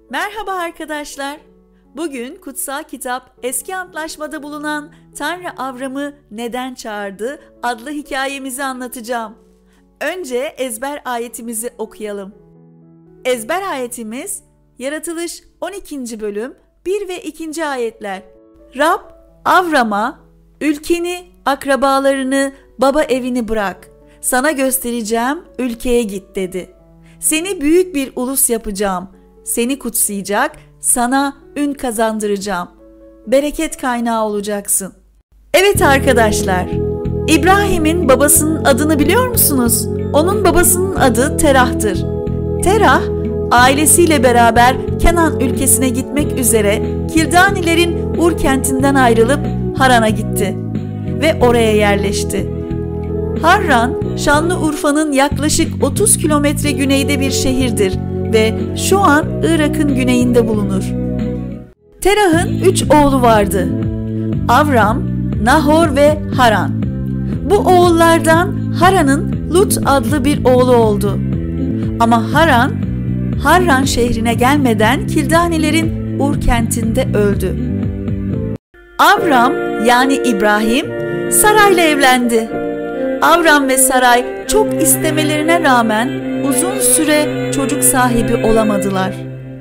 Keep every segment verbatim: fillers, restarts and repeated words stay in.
Merhaba arkadaşlar. Bugün Kutsal Kitap Eski Antlaşmada bulunan Tanrı Avram'ı neden çağırdı adlı hikayemizi anlatacağım. Önce ezber ayetimizi okuyalım. Ezber ayetimiz Yaratılış on ikinci bölüm bir ve ikinci ayetler. Rab Avram'a ülkeni, akrabalarını, baba evini bırak. Sana göstereceğim ülkeye git dedi. Seni büyük bir ulus yapacağım. Seni kutsayacak, sana ün kazandıracağım. Bereket kaynağı olacaksın. Evet arkadaşlar, İbrahim'in babasının adını biliyor musunuz? Onun babasının adı Terah'tır. Terah, ailesiyle beraber Kenan ülkesine gitmek üzere Kildanilerin Ur kentinden ayrılıp Haran'a gitti ve oraya yerleşti. Harran, Şanlıurfa'nın yaklaşık otuz kilometre güneyde bir şehirdir ve şu an Irak'ın güneyinde bulunur. Terah'ın üç oğlu vardı: Avram, Nahor ve Haran. Bu oğullardan Haran'ın Lut adlı bir oğlu oldu. Ama Haran, Harran şehrine gelmeden Kildanilerin Ur kentinde öldü. Avram yani İbrahim, Saray'la evlendi. Avram ve Saray çok istemelerine rağmen uzun süre çocuk sahibi olamadılar.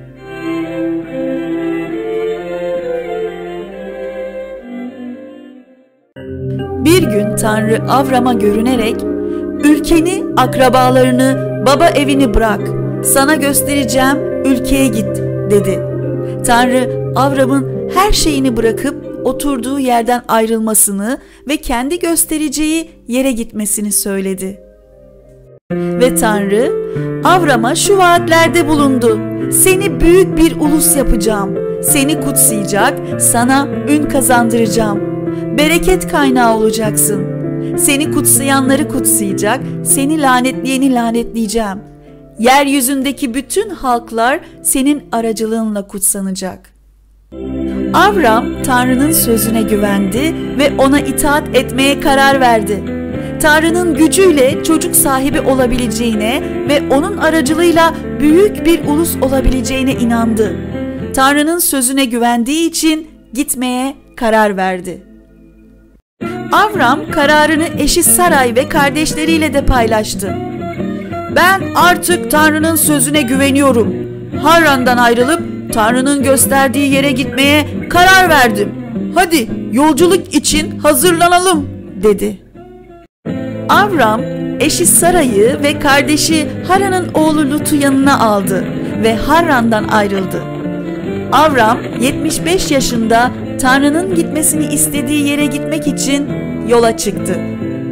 Bir gün Tanrı Avram'a görünerek, "Ülkeni, akrabalarını, baba evini bırak. Sana göstereceğim ülkeye git," dedi. Tanrı Avram'ın her şeyini bırakıp oturduğu yerden ayrılmasını ve kendi göstereceği yere gitmesini söyledi. Ve Tanrı Avram'a şu vaatlerde bulundu: "Seni büyük bir ulus yapacağım. Seni kutsayacak, sana ün kazandıracağım. Bereket kaynağı olacaksın. Seni kutsayanları kutsayacak, seni lanetleyeni lanetleyeceğim. Yeryüzündeki bütün halklar senin aracılığınla kutsanacak." Avram Tanrı'nın sözüne güvendi ve ona itaat etmeye karar verdi. Tanrı'nın gücüyle çocuk sahibi olabileceğine ve onun aracılığıyla büyük bir ulus olabileceğine inandı. Tanrı'nın sözüne güvendiği için gitmeye karar verdi. Avram kararını eşi Saray ve kardeşleriyle de paylaştı. "Ben artık Tanrı'nın sözüne güveniyorum. Harran'dan ayrılıp Tanrı'nın gösterdiği yere gitmeye karar verdim. Hadi yolculuk için hazırlanalım," dedi. Avram eşi Saray'ı ve kardeşi Haran'ın oğlu Lut'u yanına aldı ve Harran'dan ayrıldı. Avram yetmiş beş yaşında Tanrı'nın gitmesini istediği yere gitmek için yola çıktı.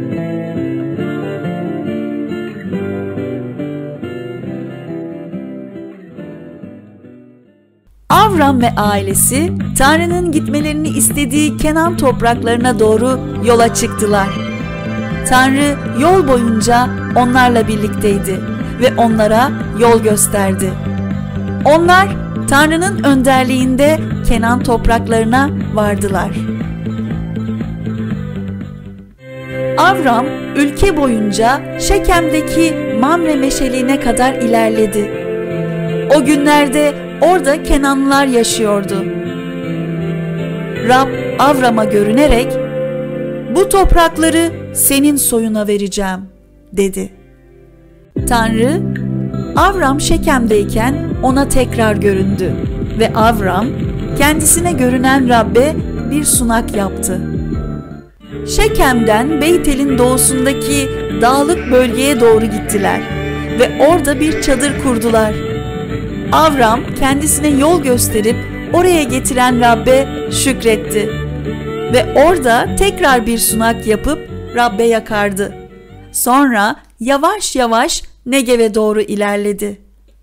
Avram ve ailesi Tanrı'nın gitmelerini istediği Kenan topraklarına doğru yola çıktılar. Tanrı yol boyunca onlarla birlikteydi ve onlara yol gösterdi. Onlar Tanrı'nın önderliğinde Kenan topraklarına vardılar. Avram ülke boyunca Şekem'deki Mamre meşeliğine kadar ilerledi. O günlerde orada Kenanlılar yaşıyordu. Rab Avram'a görünerek, "Bu toprakları senin soyuna vereceğim," dedi. Tanrı, Avram Şekem'deyken ona tekrar göründü ve Avram kendisine görünen Rab'be bir sunak yaptı. Şekem'den Beytel'in doğusundaki dağlık bölgeye doğru gittiler ve orada bir çadır kurdular. Avram kendisine yol gösterip oraya getiren Rab'be şükretti ve orada tekrar bir sunak yapıp Rab'be yakardı. Sonra yavaş yavaş Negev'e doğru ilerledi.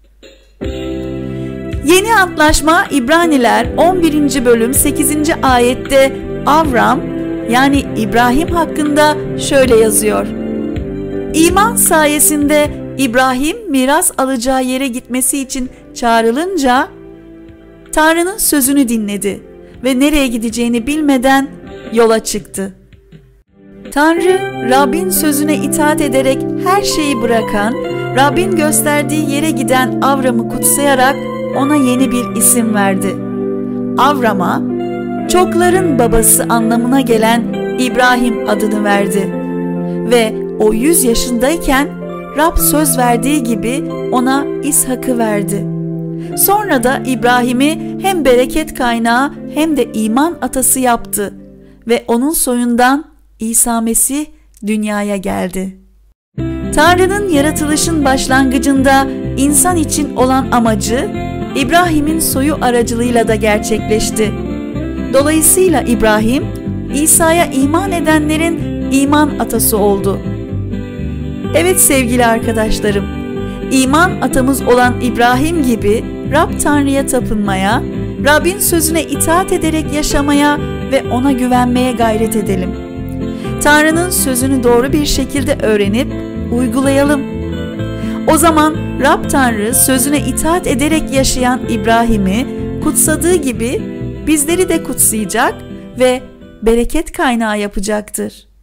Yeni Antlaşma İbraniler on birinci bölüm sekizinci ayette Avram yani İbrahim hakkında şöyle yazıyor: "İman sayesinde İbrahim miras alacağı yere gitmesi için çağrılınca Tanrı'nın sözünü dinledi ve nereye gideceğini bilmeden yola çıktı." Tanrı, Rabbin sözüne itaat ederek her şeyi bırakan, Rabbin gösterdiği yere giden Avram'ı kutsayarak ona yeni bir isim verdi. Avram'a çokların babası anlamına gelen İbrahim adını verdi. Ve o yüz yaşındayken Rab söz verdiği gibi ona İshak'ı verdi. Sonra da İbrahim'i hem bereket kaynağı hem de iman atası yaptı ve onun soyundan İsa Mesih dünyaya geldi. Tanrı'nın yaratılışın başlangıcında insan için olan amacı İbrahim'in soyu aracılığıyla da gerçekleşti. Dolayısıyla İbrahim, İsa'ya iman edenlerin iman atası oldu. Evet sevgili arkadaşlarım, iman atamız olan İbrahim gibi Rab Tanrı'ya tapınmaya, Rabbin sözüne itaat ederek yaşamaya ve ona güvenmeye gayret edelim. Tanrı'nın sözünü doğru bir şekilde öğrenip uygulayalım. O zaman Rab Tanrı sözüne itaat ederek yaşayan İbrahim'i kutsadığı gibi bizleri de kutsayacak ve bereket kaynağı yapacaktır.